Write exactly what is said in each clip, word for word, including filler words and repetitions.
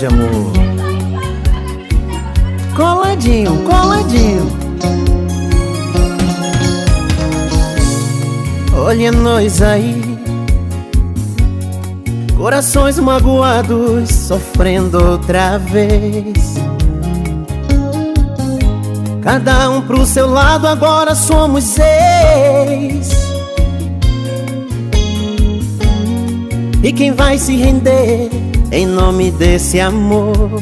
de amor. Coladinho, coladinho. Olha nós aí, corações magoados, sofrendo outra vez. Cada um pro seu lado, agora somos ex. E quem vai se render em nome desse amor?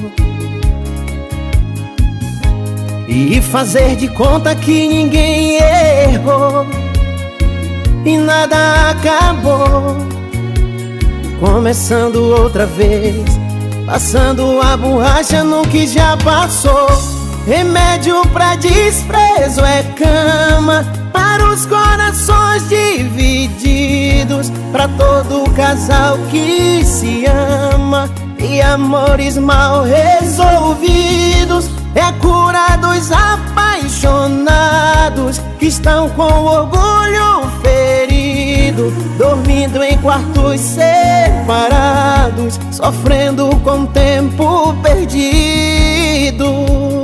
E fazer de conta que ninguém errou e nada acabou, começando outra vez, passando a borracha no que já passou. Remédio pra desprezo é cama para os corações divididos, pra todo casal que se ama. E amores mal resolvidos é a cura dos apaixonados que estão com orgulho ferido, dormindo em quartos separados, sofrendo com tempo perdido.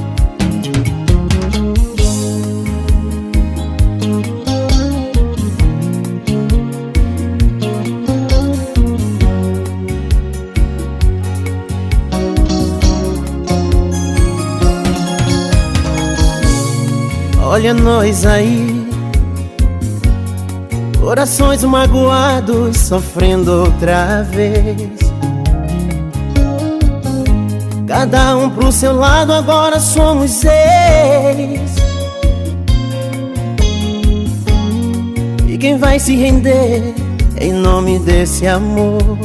Olha nós aí, corações magoados, sofrendo outra vez. Cada um pro seu lado, agora somos ex. E quem vai se render em nome desse amor?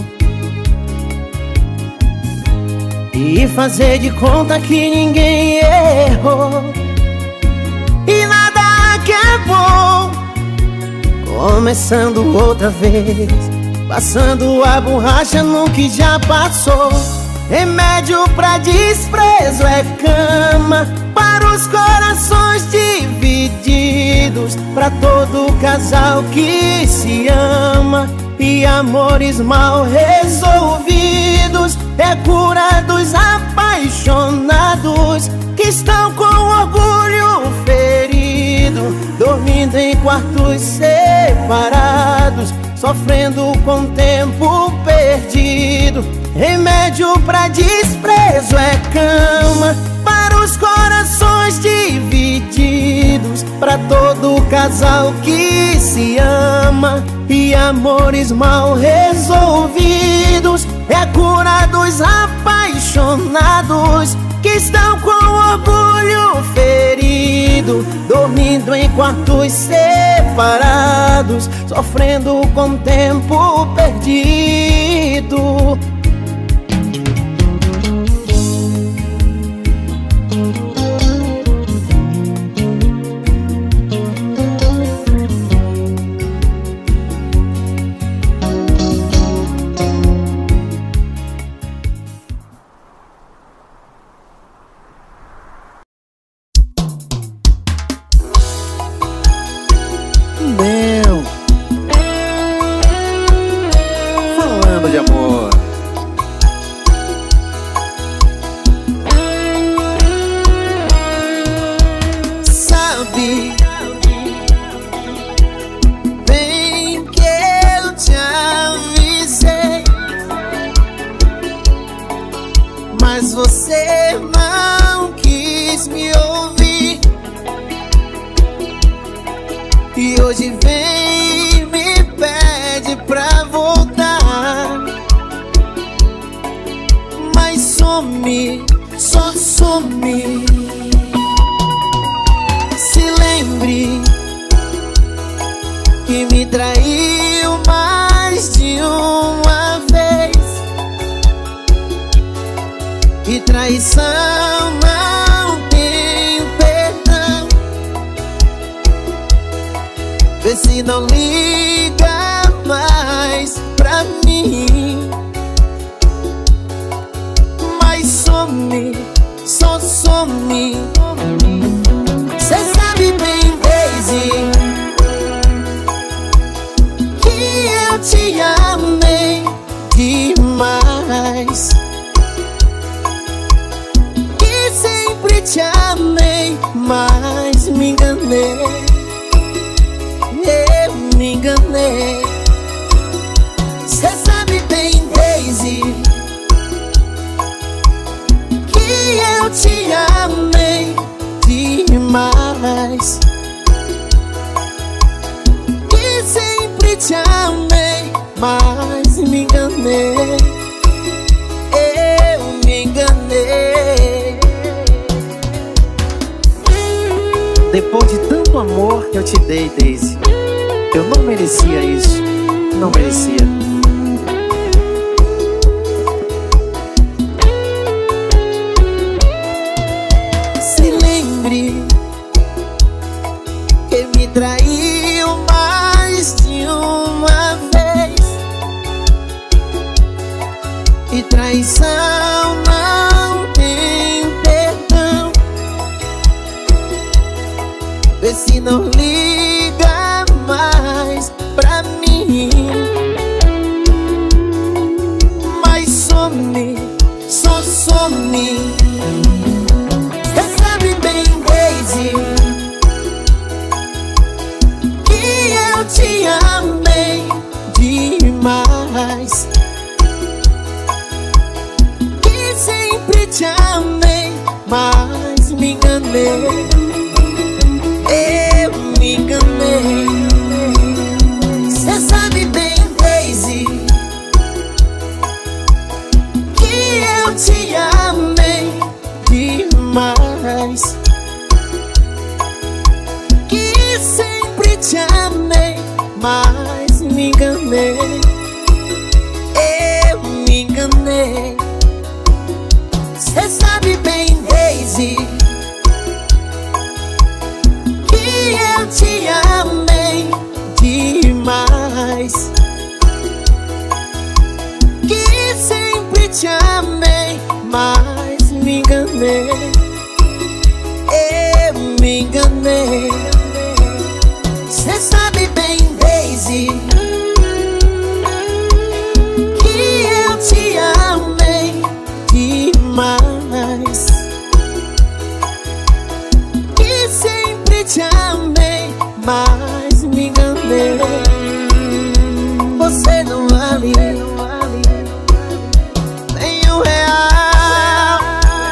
E fazer de conta que ninguém errou e nada acabou, começando outra vez, passando a borracha no que já passou. Remédio pra desprezo é cama para os corações divididos, pra todo casal que se ama. E amores mal resolvidos é a cura dos apaixonados que estão com orgulho ferido, dormindo em quartos separados, sofrendo com tempo perdido. Remédio pra desprezo é cama para os corações divididos, pra todo casal que se ama. E amores mal resolvidos é a cura dos apaixonados que estão com orgulho ferido, dormindo em quartos separados, sofrendo com tempo perdido. Falando de amor. Sabe bem que eu te avisei, mas você não quis me ouvir. E hoje vem me pede pra voltar, mas some, só some. Se lembre que me traiu mais de uma vez, e traição não tem perdão. Vê se não liga mais pra mim, mas some, só some. Cê sabe bem, Daisy, que eu te amei demais. sempre te amei, mas me enganei. Eu me enganei. Cê sabe bem, Daisy, que eu te amei demais, que sempre te amei, mas me enganei. Eu me enganei. Depois de tanto amor que eu te dei, Daisy, eu não merecia isso. Não merecia. Se lembre que me traiu mais de uma vez, e traição não tem perdão. Vê se não liga mais pra mim, mas some, só some. Cê sabe bem, Daisy, que eu te amei demais, que sempre te amei, mas me enganei. Eu me enganei. Cê sabe bem, Daisy, que eu te amei demais, que sempre te amei, mas me enganei. Eu me enganei. Cê sabe bem, Daisy, que eu te amei demais, que sempre te amei, mas me enganei. Eu me enganei. Cê sabe bem, Daisy, que eu te amei demais, que sempre te amei, mas me enganei. Você não vale nem um real,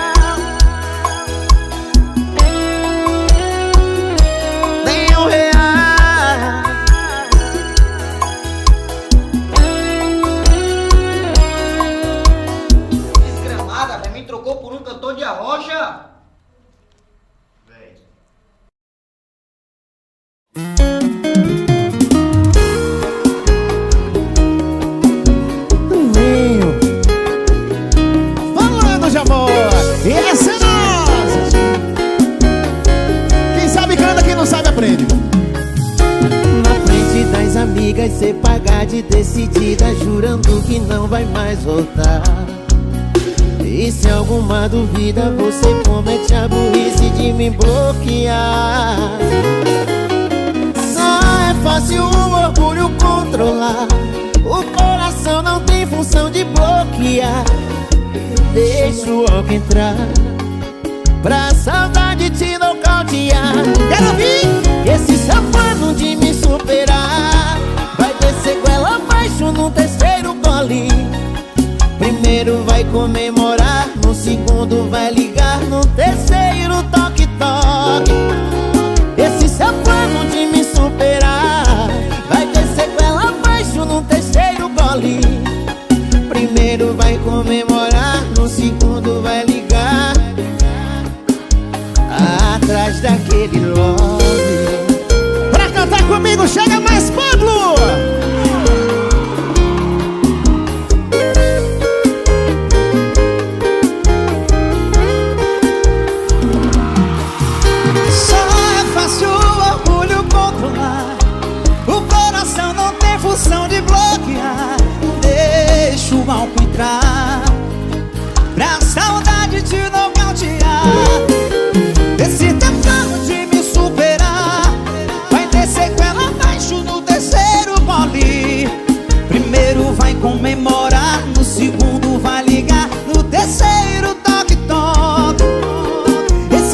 nem um real. Desgramada, velho, me trocou por um cantor de arrocha. Falando de amor, e essa é nossa. Quem sabe canta, quem não sabe aprende. Na frente das amigas, cê pagar de decidida, jurando que não vai mais voltar. E se alguma dúvida, você comete a burrice de me bloquear. Só é fácil o orgulho controlar, o coração não tem função de bloquear. Deixa o álcool entrar, pra saudade te nocautear. Quero ouvir! Esse safado de me superar vai ter sequela abaixo no terceiro gole. Primeiro vai comemorar, no segundo vai ligar, no terceiro toque-toque. Esse safado de me superar vai ter sequela abaixo no terceiro gole. Primeiro vai comemorar, no segundo vai ligar, atrás daquele love. Pra cantar comigo, chega mais, Pablo! Só é fácil o orgulho controlar, o coração não tem função de bloquear. Deixa o álcool entrar, pra saudade te nocautear. Esse tentando de me superar vai ter sequela abaixo no terceiro gole. Primeiro vai comemorar, no segundo vai ligar, no terceiro toque-toque.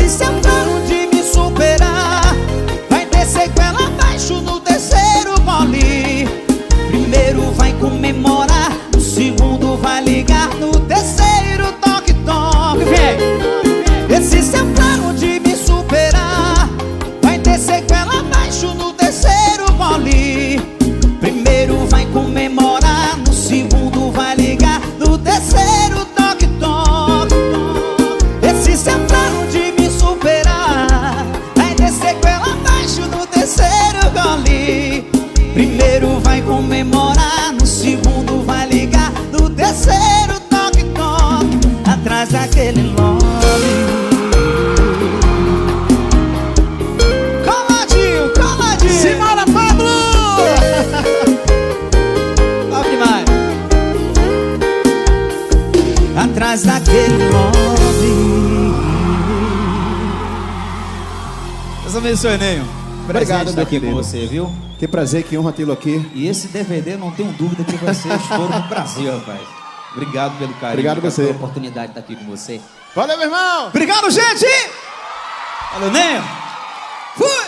atrás daquele nome. Deus abençoe, Nenho. Obrigado, meu aqui querido. com você, viu? Que prazer, que honra tê-lo aqui. E esse D V D, não tenho dúvida que vai ser estouro no Brasil, rapaz. Obrigado pelo carinho. Obrigado pela você. oportunidade de estar aqui com você. Valeu, meu irmão! Obrigado, gente! Valeu, Nenho! Fui!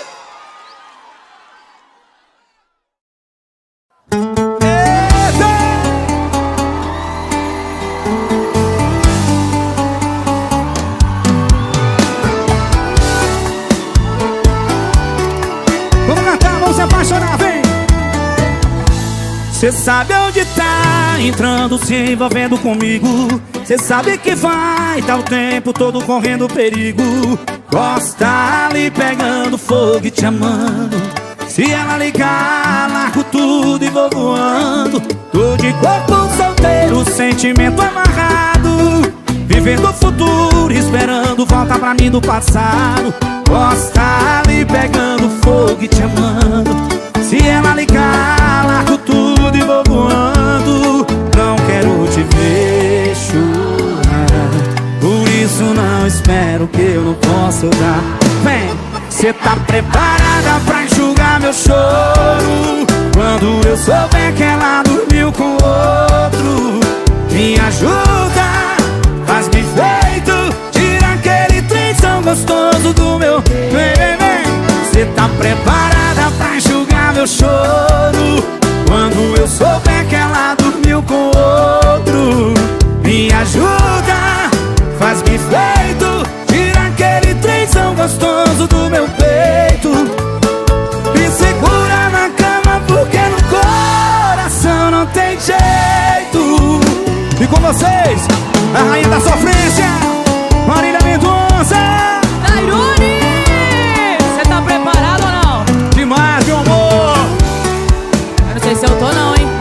Cê sabe onde tá entrando, se envolvendo comigo. Cê sabe que vai, tá o tempo todo correndo perigo. Gosta ali pegando fogo e te amando. Se ela ligar, largo tudo e vou voando. Tô de corpo solteiro, sentimento amarrado, vivendo o futuro, esperando volta pra mim do passado. Gosta ali pegando fogo e te amando. Se ela ligar, largo tudo e vou voando. Não quero te ver chorar, por isso não espero que eu não posso dar. Vem, cê tá preparada pra enxugar meu choro quando eu souber que ela dormiu com outro? Me ajuda, faz-me feito, tira aquele trenzão gostoso do meu. Vem, vem, vem. Cê tá preparada pra enxugar meu choro quando eu souber que ela dormiu com outro? Me ajuda, faz-me feito, tira aquele trenzão gostoso do meu peito. Me segura na cama porque no coração não tem jeito. E com vocês, a rainha da sofrência, Marília Mendonça. Tairone, você tá preparado ou não? Demais, meu amor. Eu não sei se eu tô não, hein?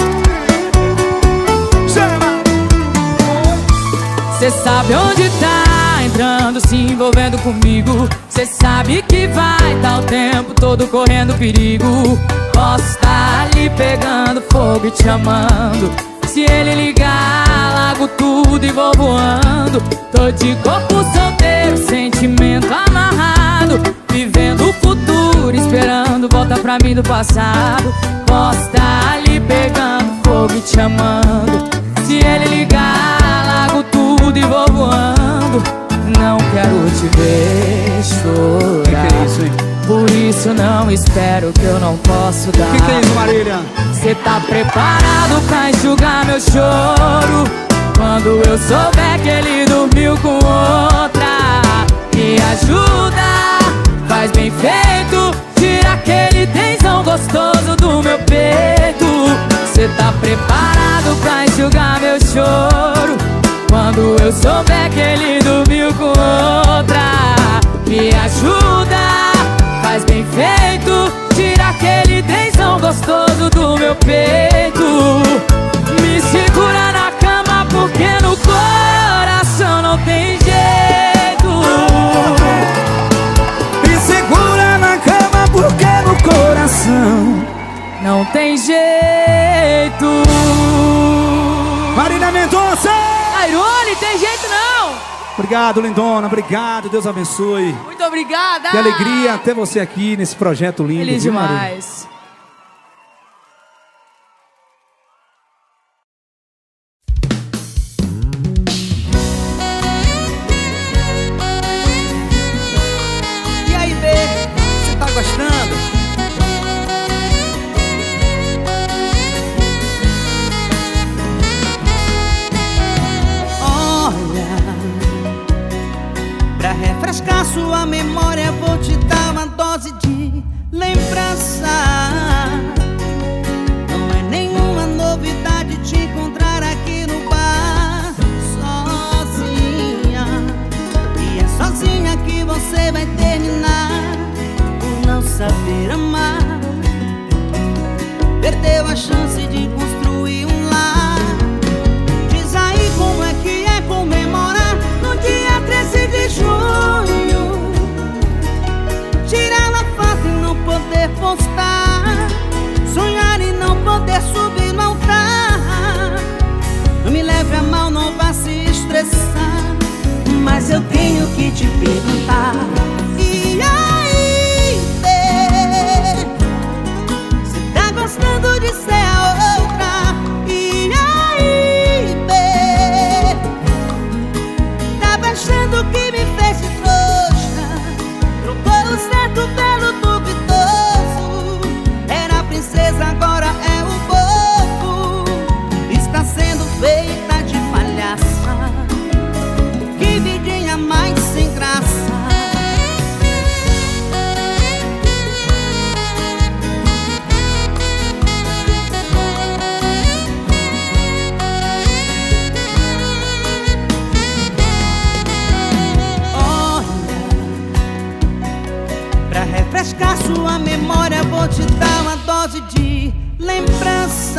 Chama. Cê sabe onde tá entrando, se envolvendo comigo. Cê sabe que vai tá o tempo todo correndo perigo. Posso estar ali pegando fogo e te amando. Se ele ligar, largo tudo e vou voando. Tô de corpo solteiro, sentimento amarrado, vivendo o futuro, esperando volta pra mim do passado. Posso estar ali pegando fogo e te amando. Se ele ligar, largo tudo e vou voando. Não quero te ver chorar, Que que é isso, hein? por isso não espero que eu não posso dar. Que que é isso, Marília? Cê tá preparado pra enxugar meu choro quando eu souber que ele dormiu com outra? Me ajuda, faz bem feito, tira aquele tensão gostoso do meu peito. Cê tá preparado pra enxugar meu choro quando eu souber que ele dormiu com outra? Me ajuda, faz bem feito, tira aquele tensão gostoso do meu peito. Me segura na cama porque no coração não tem jeito. Me segura na cama porque no coração não tem jeito. Marília Mendonça. Tairone, tem jeito não. Obrigado, lindona, obrigado, Deus abençoe. Muito obrigada. Que alegria ter você aqui nesse projeto lindo. Feliz viu, Marília? demais. E aí, B, você tá gostando? Pra refrescar sua memória vou te dar uma dose de lembrança. Não é nenhuma novidade te encontrar aqui no bar sozinha. E é sozinha que você vai terminar por não saber amar. Perdeu a chance de construir um lar. Diz aí como é que é comemorar no dia treze de junho vou te dar uma dose de lembrança.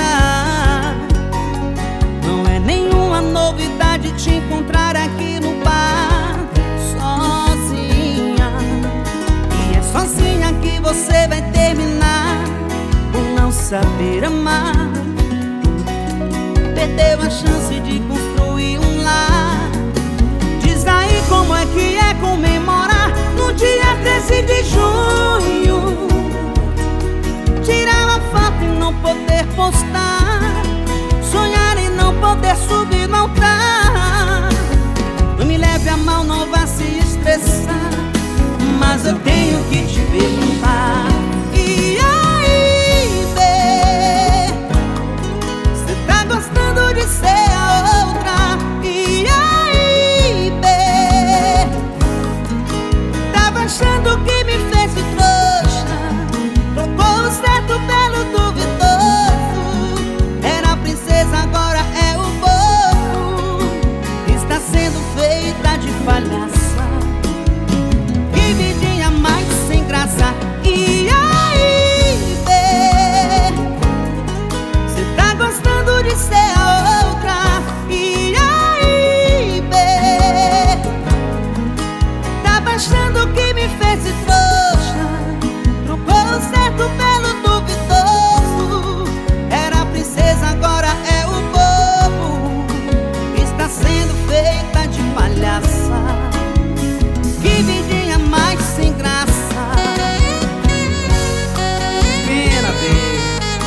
Não é nenhuma novidade te encontrar aqui no bar sozinha. E é sozinha que você vai terminar por não saber amar. Perdeu a chance de construir um lar. Diz aí como é que é comemorar no dia treze de junho. Tirar uma foto e não poder postar, sonhar e não poder subir no altar. Não me leve a mal, não vá se estressar, mas eu tenho que te perguntar. E aí, bê, cê tá gostando de ser a outra? E aí, bê, tava achando que me fez de trouxa, trocou o certo pelo duvidoso. Era a princesa, agora é o bobo. Está sendo feita de palhaça. Que vidinha mais sem graça. E aí, bê, cê tá gostando de ser a outra? E aí, bê, tava achando que me fez de trouxa, trocou o certo pelo duvidoso. Era a princesa, agora é o bobo. Está sendo feita de palhaça. Que vidinha mais sem graça. Pena, bê.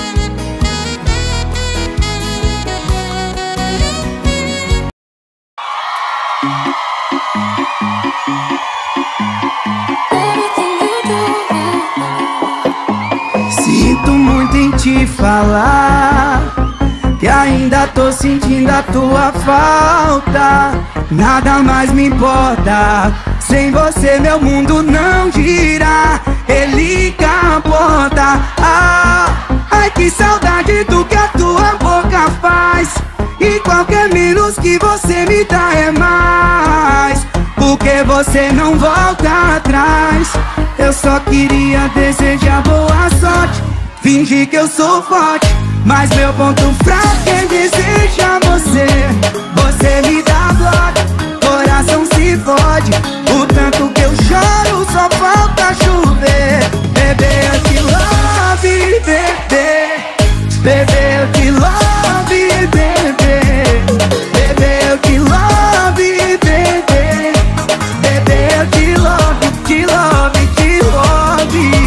Sinto muito em te falar que ainda tô sentindo a tua falta. Nada mais me importa, sem você meu mundo não gira. Ele capota. Ah, ai que saudade do que a tua boca faz. E qualquer menos que você me dá é mais, porque você não volta atrás. Eu só queria desejar boa sorte, fingir que eu sou forte, mas meu ponto fraco é desejar você. Você me dá bloco, coração se fode. O tanto que eu choro só falta chover. Bebê, eu te love, bebê. Bebê, eu te love, bebê. Bebê, eu te love, bebê. Bebê, eu te love, te love, te love.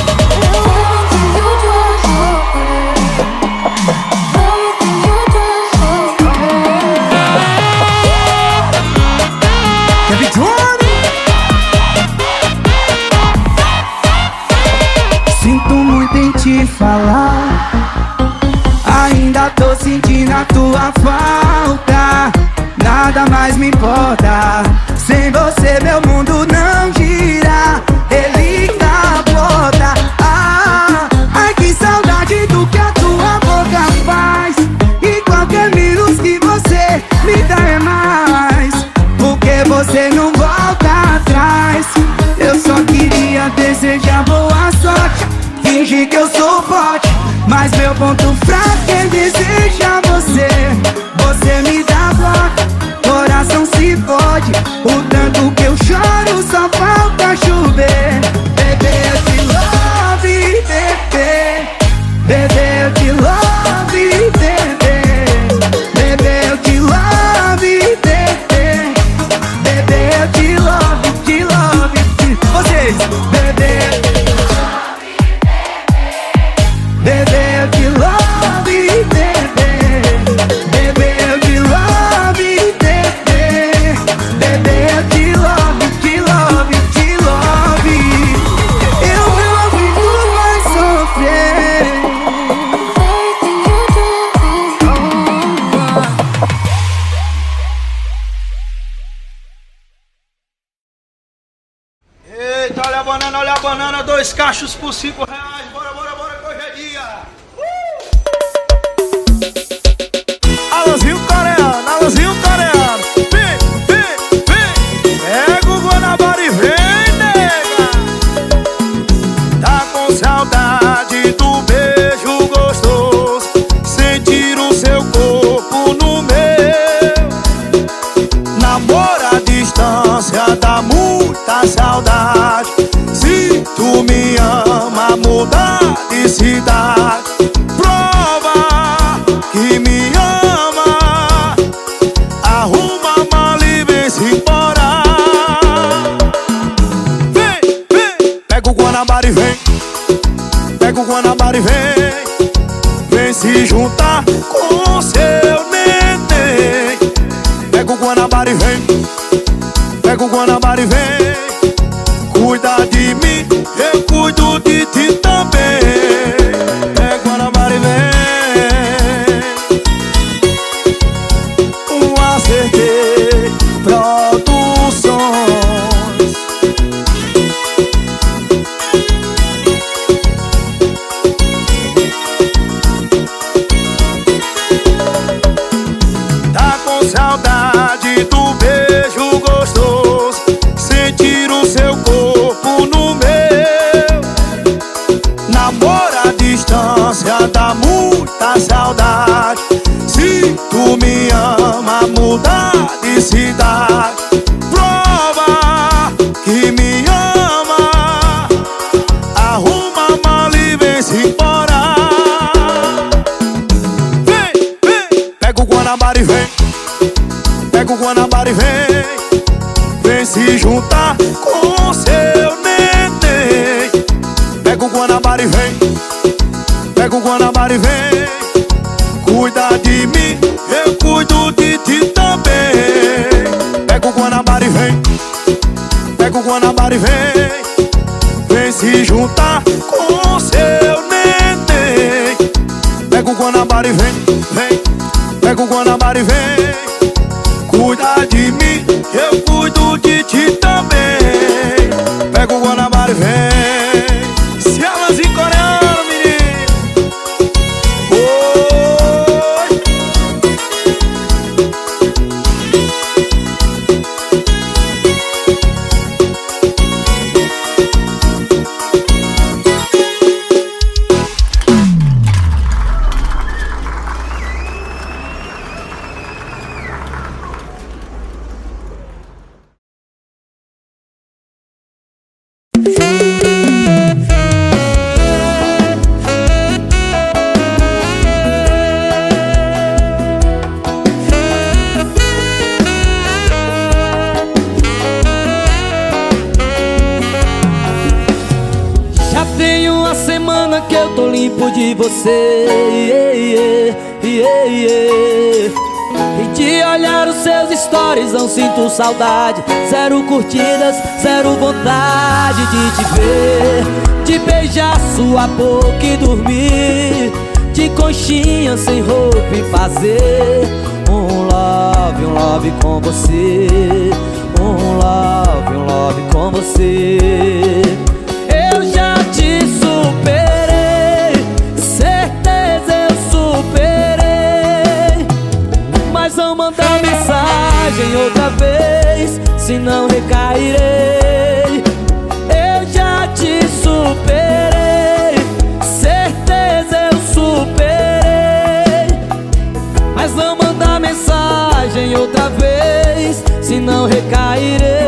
Sinto muito em te falar, ainda tô sentindo a tua falta. Nada mais me importa, sem você meu mundo não gira. Ele capota. Ah, ai que saudade do que a tua boca faz. E qualquer menos que você me dá é mais, porque você não volta atrás. Eu só queria desejar boa sorte, fingir que eu sou forte, mas meu ponto fraco é desejar você. Você me dá bloco, coração se fode. O tanto que eu choro só falta chover. Bebê, eu te love, bebê. Bebê, eu te love, bebê. Bebê, eu te love, bebê. Bebê, eu te love, te love, te... Vocês, bebê. Bebê, eu te love, bebê. Bebê, eu te love, bebê. Bebê, eu te love, te love, te love. Eu não aguento mais sofrer. Eita, olha a banana, olha a banana. Dois cachos por cinco reais. Bora, bora, bora, que hoje é dia. Alôzinho coreano, alôzinho coreano. Vem, vem, vem. Pega o Guanabara e vem, nega. Tá com saudade Guanabara e vem, pega o Guanabara e vem. Cuida de mim, eu cuido de ti também. Pega o Guanabara e vem. Um acertei produções. Tá com saudade do beijo gostoso, sentir o seu corpo no meu. Namora a distância, dá muita saudade. Se tu me ama, muda de cidade. Prova que me ama, arruma a mala e vem-se embora. Vem, vem, pega o Guanabara e vem. Pega o Guanabara e vem. Vem se juntar com seu neném. Pega o Guanabara e vem. Pega o Guanabara e vem. Cuida de mim, eu cuido de ti também. Pega o Guanabara e vem. Pega o Guanabara e vem. Vem se juntar com seu neném. Pega o Guanabara e vem, vem. Pega o Guanabara e vem. Cuida de mim, eu cuido de ti também. Pega o Guanabara e vem. Se elas em coreano, menino. Oi. Que eu tô limpo de você, yeah, yeah, yeah. E de olhar os seus stories não sinto saudade. Zero curtidas, zero vontade de te ver, de beijar sua boca e dormir de conchinha sem roupa e fazer um love, um love com você. Um love, um love com você. Eu já te superei, certeza eu superei. Mas não mandar mensagem outra vez, senão recairei. Eu já te superei, certeza eu superei. Mas não mandar mensagem outra vez, senão recairei.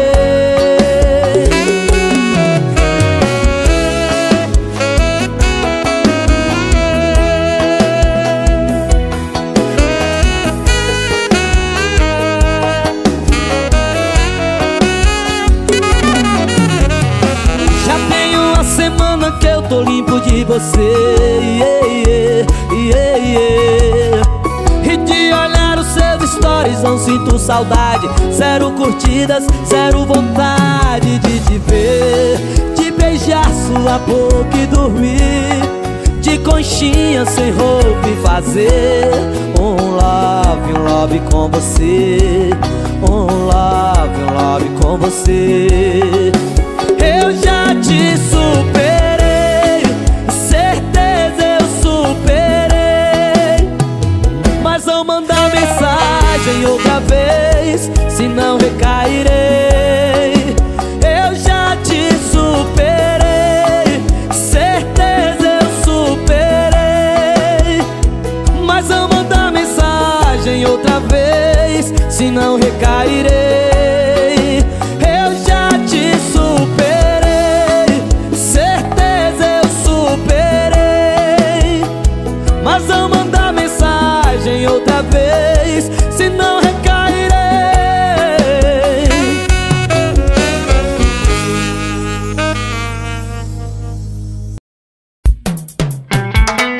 Que eu tô limpo de você, yeah, yeah, yeah, yeah. E de olhar os seus stories não sinto saudade. Zero curtidas, zero vontade de te ver, de beijar sua boca e dormir de conchinha sem roupa e fazer um love, um love com você. Um love, um love com você. Eu já te superei, certeza eu superei. Mas não mandar mensagem outra vez, senão recairei. Eu já te superei, certeza eu superei. Mas não mandar mensagem outra vez, senão recairei. Eu já te superei, certeza eu superei. Mas não mandar mensagem outra vez, senão recairei.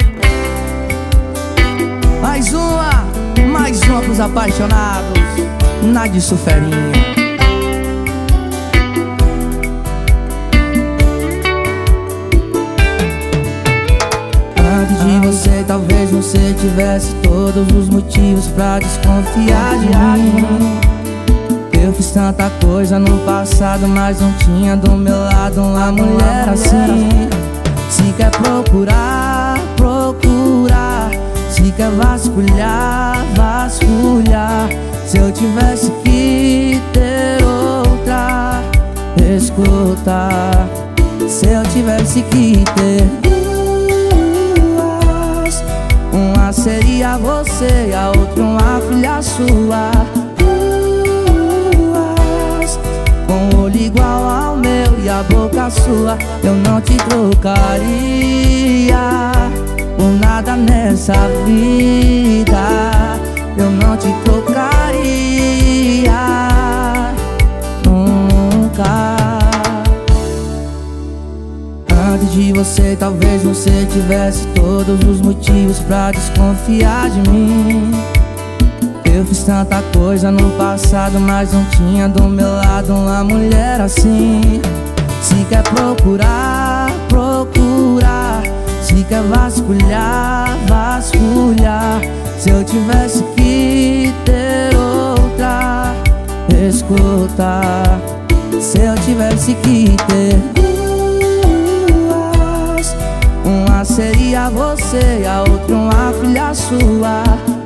Mais uma, mais uma pros apaixonados. na de soferinha. Antes de você, talvez você tivesse todos os motivos pra desconfiar de mim. Eu fiz tanta coisa no passado, mas não tinha do meu lado uma mulher assim. Se quer procurar, procurar. Se quer vasculhar, vasculhar. Se eu tivesse que ter outra, escuta. Se eu tivesse que ter duas, uma seria você e a outra uma filha sua. Duas, com o olho igual ao meu e a boca sua. Eu não te trocaria por nada nessa vida. Eu não te trocaria nunca. Antes de você, talvez você tivesse todos os motivos pra desconfiar de mim. Eu fiz tanta coisa no passado, mas não tinha do meu lado uma mulher assim. Se quer procurar, procurar. Se quer vasculhar, vasculhar. Se eu tivesse que ter outra, escuta. Se eu tivesse que ter duas, uma seria você e a outra uma filha sua.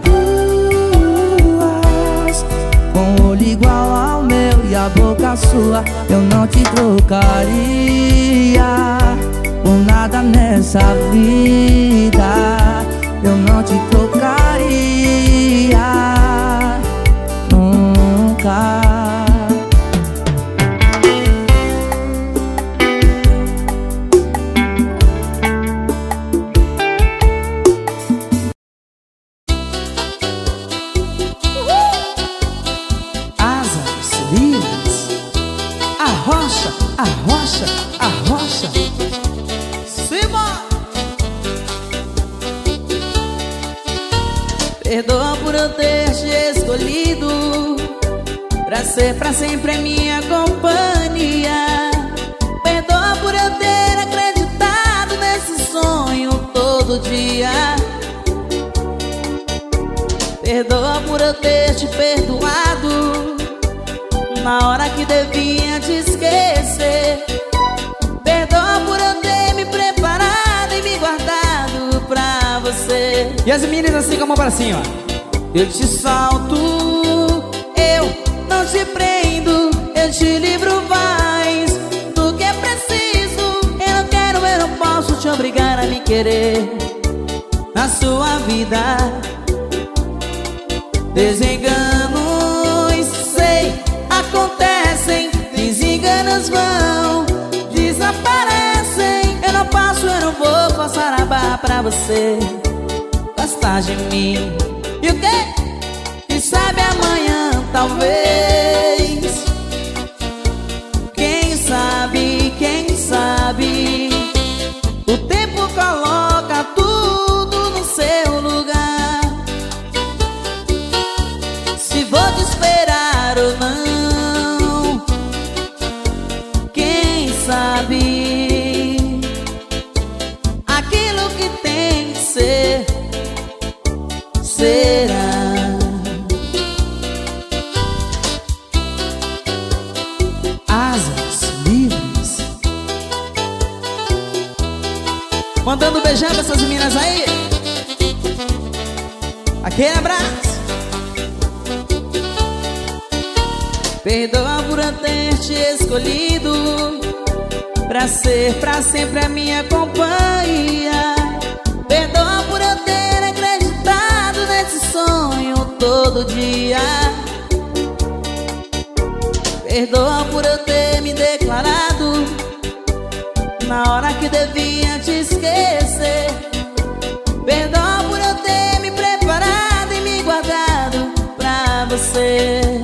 Duas, com o olho igual ao meu e a boca sua. Eu não te trocaria por nada nessa vida. Eu não te trocaria nunca. Asas livres, arrocha, arrocha, arrocha. Perdoa por eu ter te escolhido pra ser pra sempre minha companhia. Perdoa por eu ter acreditado nesse sonho todo dia. Perdoa por eu ter te perdoado na hora que devia te esquecer. Perdoa por eu ter me preparado e me guardado pra você. E as meninas assim com a mão para cima. Eu te salto, eu não te prendo, eu te livro mais do que é preciso. Eu não quero, eu não posso te obrigar a me querer na sua vida. Desenganos, sei, acontecem, desenganos vão, desaparecem. Eu não passo, eu não vou passar a barra pra você gostar de mim. E o quê? Quem sabe amanhã, talvez. Quem sabe, quem sabe. O tempo coloca tudo no seu lugar. Se vou te esperar ou não, quem sabe. Aquilo que tem que ser será. Asas livres. Mandando um beijão pra essas meninas aí. Aquele abraço. Perdoa por eu ter te escolhido pra ser pra sempre a minha companhia. Perdoa por eu ter acreditado nesse sonho todo dia. Perdoa por eu ter me declarado na hora que devia te esquecer. Perdoa por eu ter me preparado e me guardado pra você.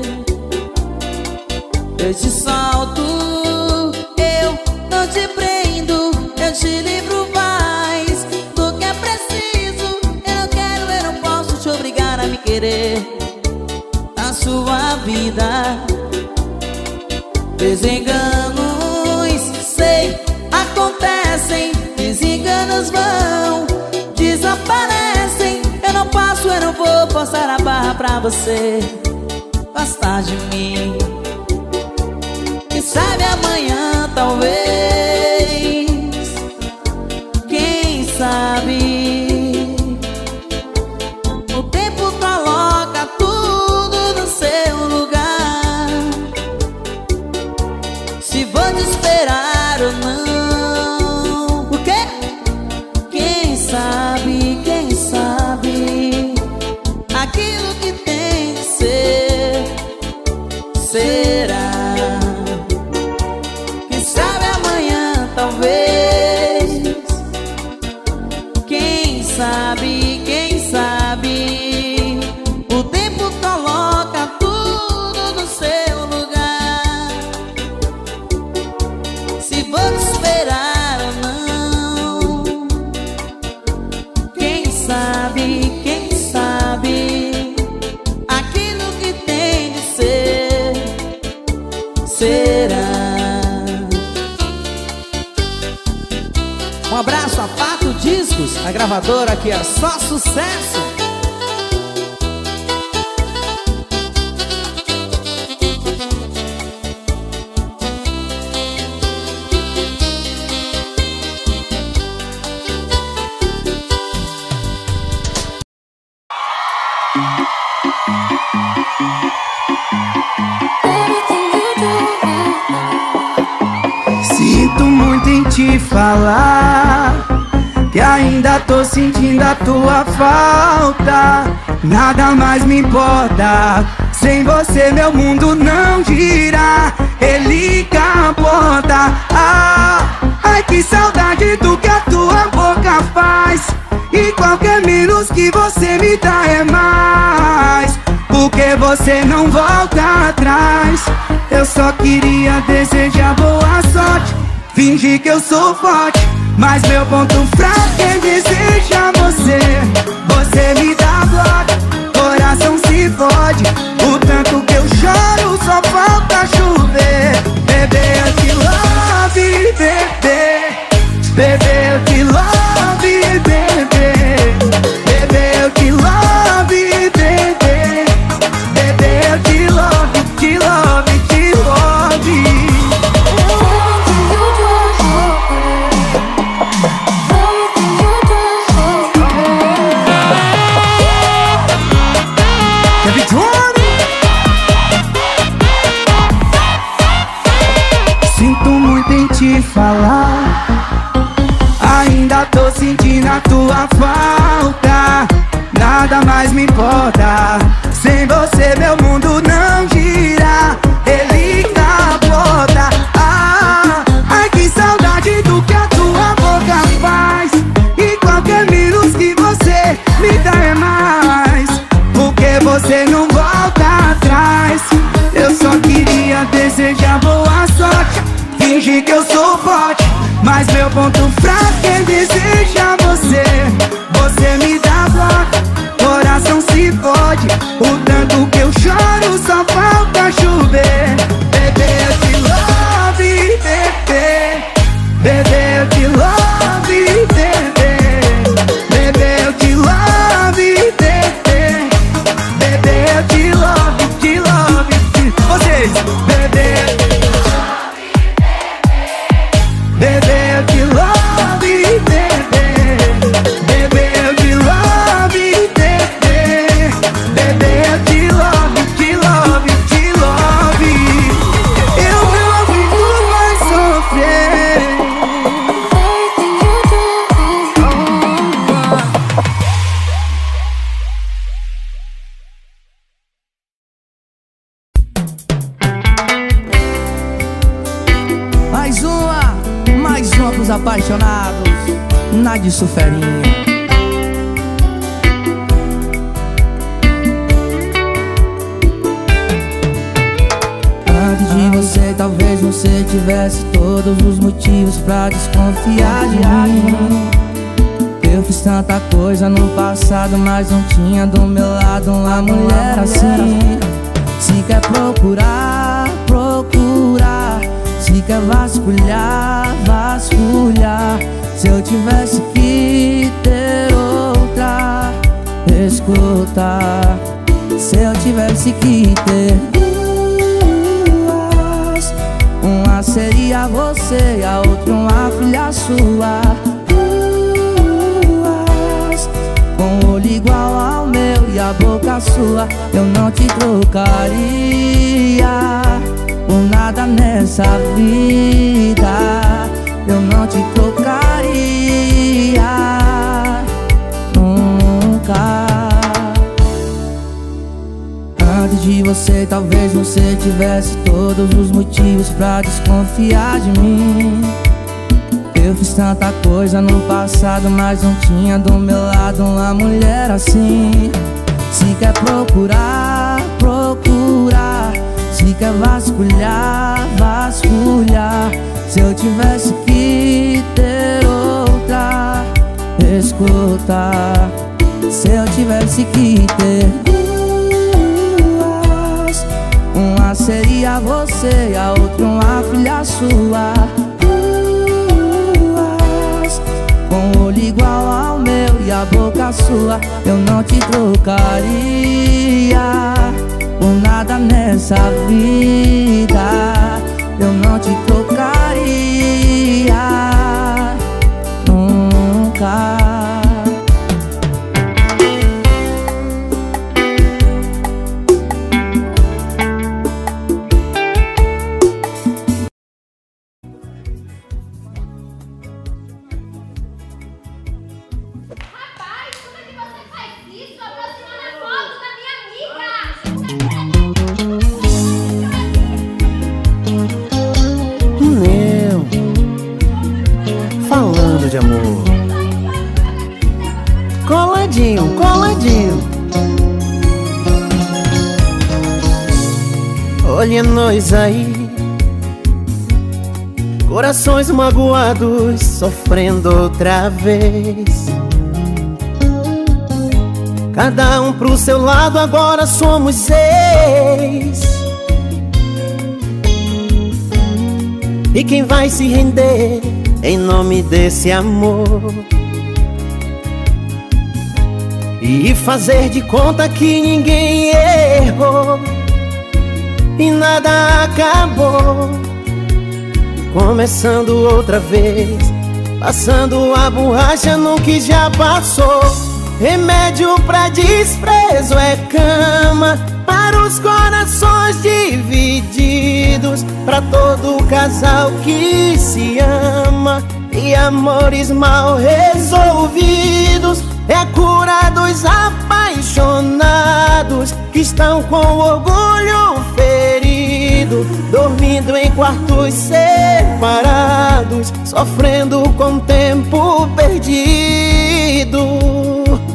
Eu te solto, eu não te prendo, eu te livro mais do que é preciso. Eu não quero, eu não posso te obrigar a me querer na sua vida. Desenganos, sei, acontecem. Desenganos vão, desaparecem. Eu não passo, eu não vou forçar a barra pra você gostar de mim. Quem sabe amanhã, talvez. Quem sabe? O tempo coloca tudo no seu lugar. Se vou te esperar ou não. O quê? Quem sabe, quem sabe? Aquilo que tem que ser, será. Quem sabe amanhã, talvez. Quem sabe, quem sabe? O tempo coloca tudo no seu lugar. Se vou te esperar ou não. Quem sabe, quem sabe? Aquilo que tem de ser, será. Um abraço a Pato Discos, a gravadora que é só sucesso. Sinto muito em te falar que ainda tô sentindo a tua falta. Nada mais me importa, sem você meu mundo não gira. Ele capota. Ah, ai que saudade do que a tua boca faz. E qualquer menos que você me dá é mais. Porque você não volta atrás. Eu só queria desejar boa sorte, fingir que eu sou forte, mas meu ponto fraco é desejar você. Você me dá bloco, coração se fode. O tanto que eu choro só falta chover. Bebê, eu te love, bebê. Bebê, eu te love, bebê. Bebê, eu te love, bebê. Bebê, eu te love, te love, te love. Sinto muito em te falar, ainda tô sentindo a tua falta. Nada mais me importa, sem você meu mundo não gira. Ele capota. Ah, ai que saudade do que a tua boca faz. E qualquer menos que você me dá é mais. Porque você não volta atrás. Eu só queria desejar boa sorte, fingir que eu sou forte, mas meu ponto fraco é desejar você. Você me dá bloco, coração se fode. O tanto que eu choro só falta chover. Bebê, eu te love, bebê. Bebê, eu te love, bebê. Bebê, eu te love, bebê. Bebê, eu te love, te love, te... Vocês, bebê. Bebê, eu te love, bebê. Bebê, eu te love, bebê. Bebê, eu te love, te love, te love. Eu não aguento mais sofrer. Mais uma, mais uma pros apaixonados. Nádia Suferinha. Antes de você, talvez você tivesse todos os motivos pra desconfiar de mim. Eu fiz tanta coisa no passado, mas não tinha do meu lado uma mulher assim. escuta. Se eu tivesse que ter duas, uma seria você e a outra uma filha sua. Duas, com o olho igual ao meu e a boca sua. Eu não te trocaria por nada nessa vida. Eu não te trocaria nunca. Antes de você, talvez você tivesse todos os motivos pra desconfiar de mim. Eu fiz tanta coisa no passado, mas não tinha do meu lado uma mulher assim. Se quer procurar, procurar. Se quer vasculhar, vasculhar. Se eu tivesse que ter outra, escuta. Se eu tivesse que ter duas, uma seria você e a outra uma filha sua. Duas, com o olho igual ao meu e a boca sua. Eu não te trocaria por nada nessa vida. Eu não te trocaria nunca. De amor, coladinho, coladinho. Olha nós aí, corações magoados, sofrendo outra vez. Cada um pro seu lado, agora somos seis. E quem vai se render em nome desse amor e fazer de conta que ninguém errou e nada acabou, começando outra vez, passando a borracha no que já passou. Remédio pra desprezo é cama para os corações divididos, pra todo casal que se ama, e amores mal resolvidos é a cura dos apaixonados que estão com orgulho ferido, dormindo em quartos separados, sofrendo com tempo perdido.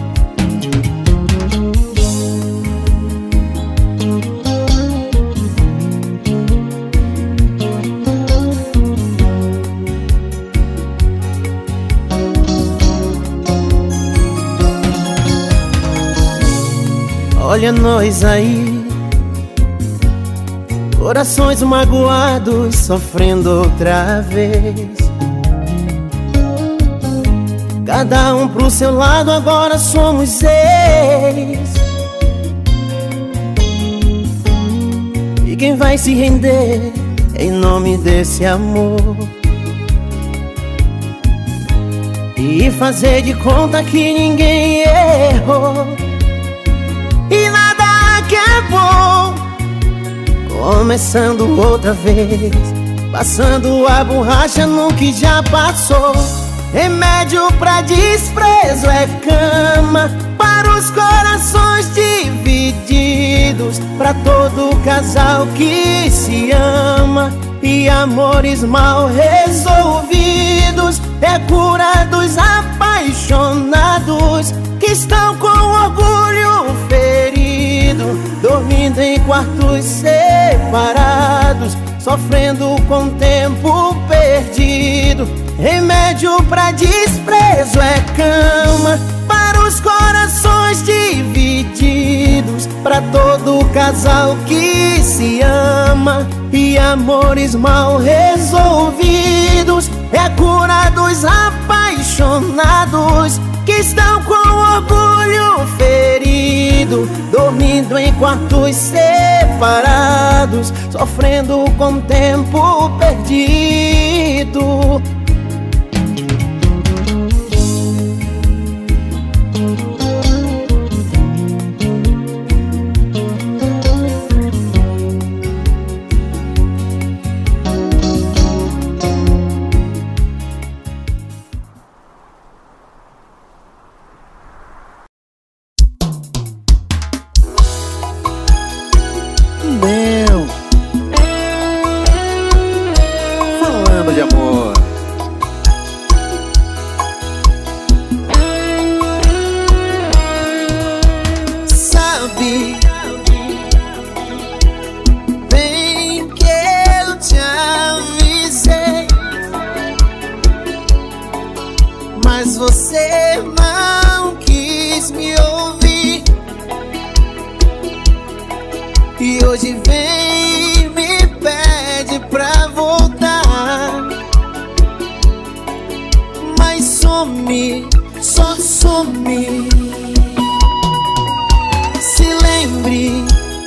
Olha nós aí, corações magoados, sofrendo outra vez. Cada um pro seu lado, agora somos seis. E quem vai se render em nome desse amor e fazer de conta que ninguém errou e nada que é bom, começando outra vez, passando a borracha no que já passou. Remédio pra desprezo é cama para os corações divididos, pra todo casal que se ama, e amores mal resolvidos é a cura dos apaixonados que estão com orgulho ferido, dormindo em quartos separados, sofrendo com tempo perdido. Remédio pra desprezo é cama para os corações divididos, pra todo casal que se ama, e amores mal resolvidos é a cura dos apaixonados que estão com orgulho ferido, marido, dormindo em quartos separados, sofrendo com o tempo perdido. Meu, falando de amor. Sabe bem que eu te avisei, mas você não quis me ouvir. E hoje vem, me pede pra voltar, mas some, só some. Se lembre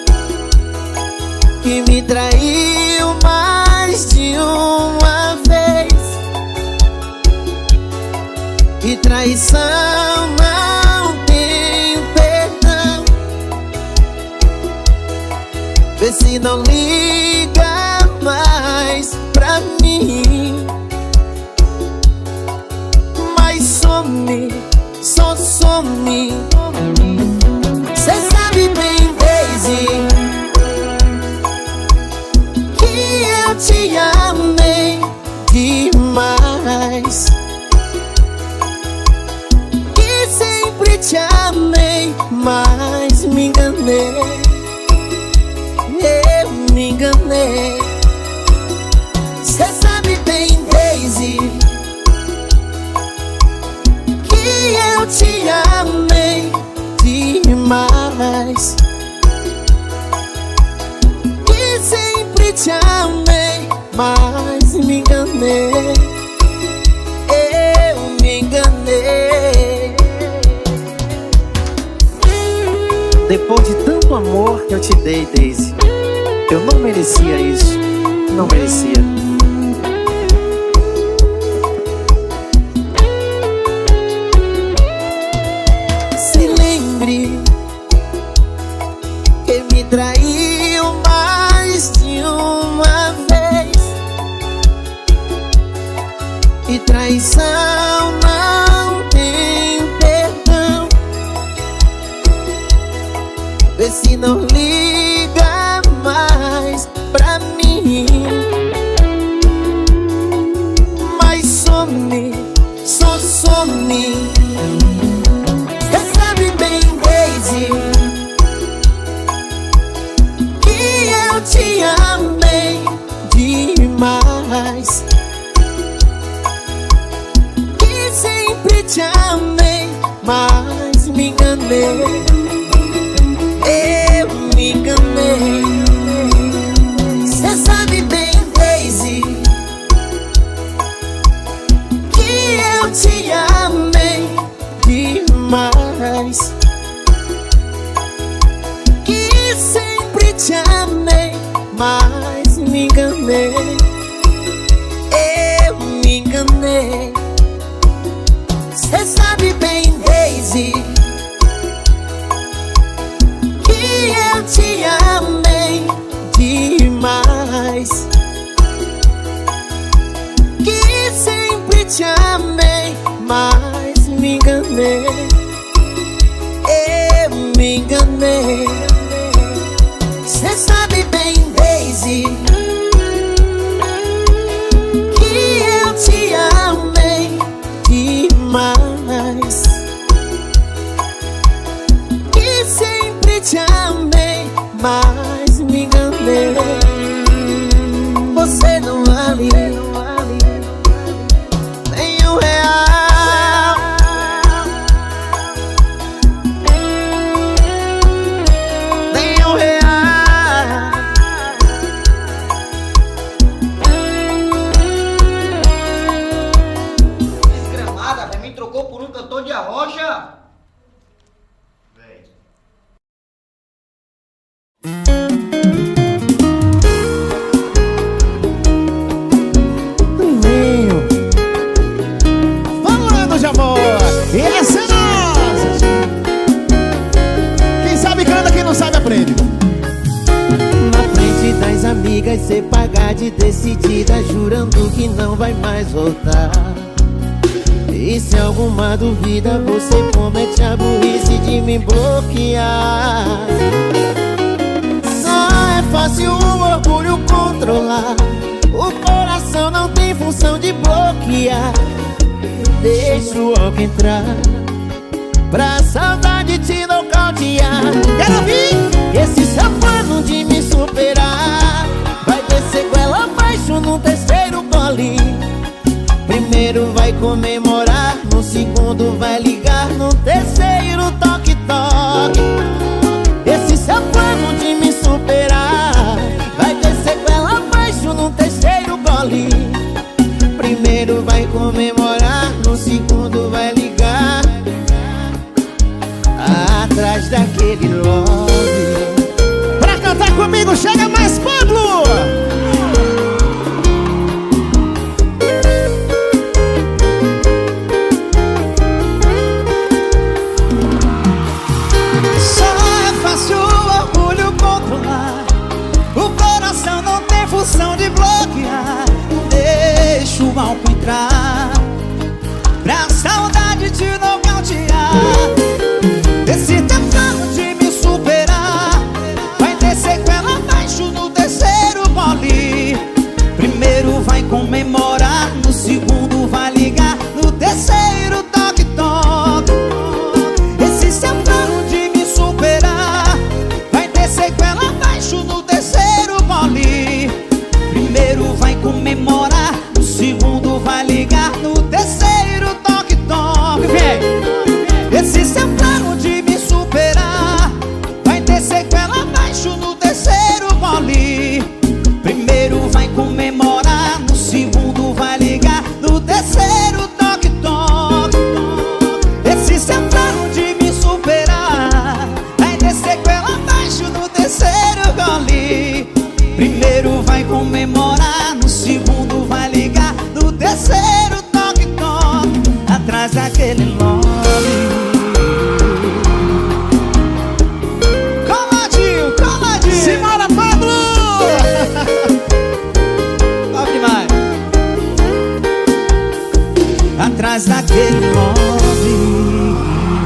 que me traiu mais de uma vez, e traição não tem perdão. Vê se não liga mais pra mim, mas some, só some. Cê sabe bem, Daisy, que eu te amei demais, que sempre te amei, mas me enganei. Eu me enganei. Cê sabe bem, Daisy, que eu te amei demais, que sempre te amei, mas me enganei. Eu me enganei. Depois de tanto amor que eu te dei, Daisy, eu não merecia isso, não merecia. Se lembre que me traiu mais de uma vez, e traição não tem perdão. Vê se não liga mais pra mim, mas some, só some. Cê sabe bem, Daisy, que eu te amei demais, que sempre te amei, mas me enganei. Eu me enganei. Cê sabe bem, Daisy, que eu te amei demais, que sempre te amei, mas me enganei. Eu me enganei. Cê sabe bem, Daisy, que eu te amei demais, que sempre te amei, mas me enganei. Eu me enganei. Cê sabe bem, Daisy, que eu te amei demais, que sempre te amei, mas me enganei. Você não vale nem um real, nem um real. Desgramada, velho, me trocou por um cantor de arrocha. amigas, cê pagar de decidida, jurando que não vai mais voltar. E se alguma dúvida você comete a burrice de me bloquear. Só é fácil o orgulho controlar, o coração não tem função de bloquear. Deixa o álcool entrar pra saudade te nocautear. Quero ouvir! Esse seu plano de me superar vai ter sequela abaixo no terceiro gole. Primeiro vai comemorar, no segundo vai ligar, no terceiro toque-toque. Esse seu plano de me superar vai ter sequela abaixo no terceiro gole. Primeiro vai comemorar, no segundo vai ligar, atrás daquele love. Pra cantar comigo, chega mais, Pablo! Só é fácil o orgulho controlar, o coração não tem função de bloquear. Deixa o álcool entrar pra saudade te nocautear. Esse teu plano de me superar vai ter sequela abaixo no terceiro gole. Primeiro vai comemorar, no segundo vai ligar, no terceiro toque-toque. Esse seu plano de me superar vai ter sequela abaixo no terceiro gole. Primeiro vai comemorar, no segundo vai ligar, no terceiro toque-toque. Esse seu plano de me superar vai ter sequela abaixo no terceiro gole. Primeiro vai comemorar, no segundo vai ligar, no terceiro toque-toque. Esse seu plano de me superar vai ter sequela abaixo no terceiro gole. Primeiro vai comemorar, no segundo vai ligar, no terceiro toque-toque, atrás daquele nome. Coladinho, coladinho. Simbora, Pablo! Top demais. Atrás daquele nome.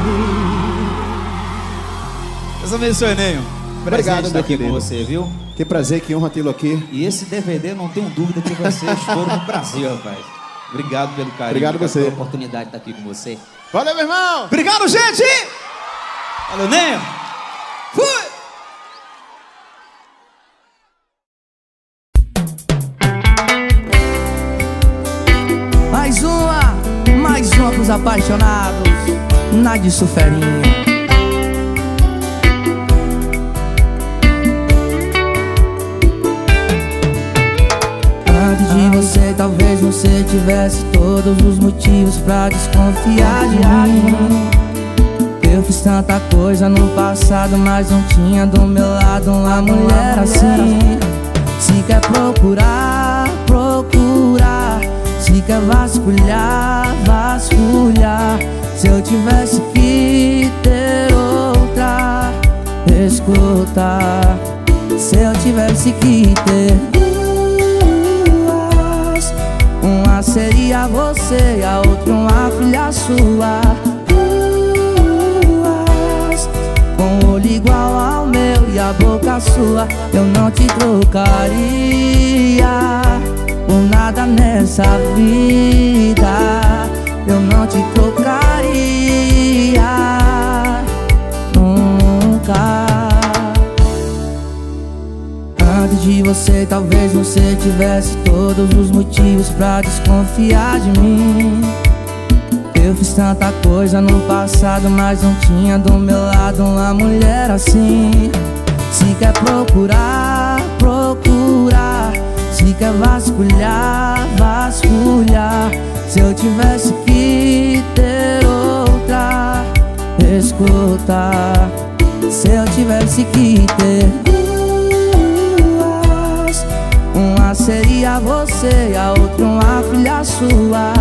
Deus abençoe, Nenho. Obrigado, Presente meu aqui com querido. você, viu? Que prazer, que honra tê-lo aqui. E esse D V D, não tenho dúvida que vai ser estouro no Brasil, rapaz. Obrigado pelo carinho. Obrigado obrigado você. pela oportunidade de estar aqui com você. Valeu, meu irmão! Obrigado, gente! Valeu, Nenho! Fui! Mais uma, mais uma pros apaixonados, Nádia Suferinha. Antes de você, talvez você tivesse todos os motivos pra desconfiar de mim. Eu fiz tanta coisa no passado, mas não tinha do meu lado uma mulher assim. Se quer procurar, procurar. Se quer vasculhar, vasculhar. Se eu tivesse que ter outra, escuta. Se eu tivesse que ter duas, uma seria você e a outra uma filha sua. Duas, com o olho igual ao meu e a boca sua. Eu não te trocaria por nada nessa vida. Eu não te trocaria nunca. Antes de você, talvez você tivesse todos os motivos pra desconfiar de mim. Eu fiz tanta coisa no passado, mas não tinha do meu lado uma mulher assim. Se quer procurar, procurar. Se quer vasculhar, vasculhar. Se eu tivesse que ter outra, escuta. Se eu tivesse que ter duas, uma seria você e a outra uma filha sua.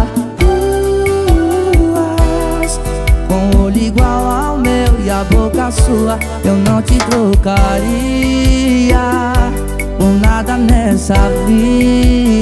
Duas, com o olho igual ao meu e a boca sua. Eu não te trocaria por nada nessa vida.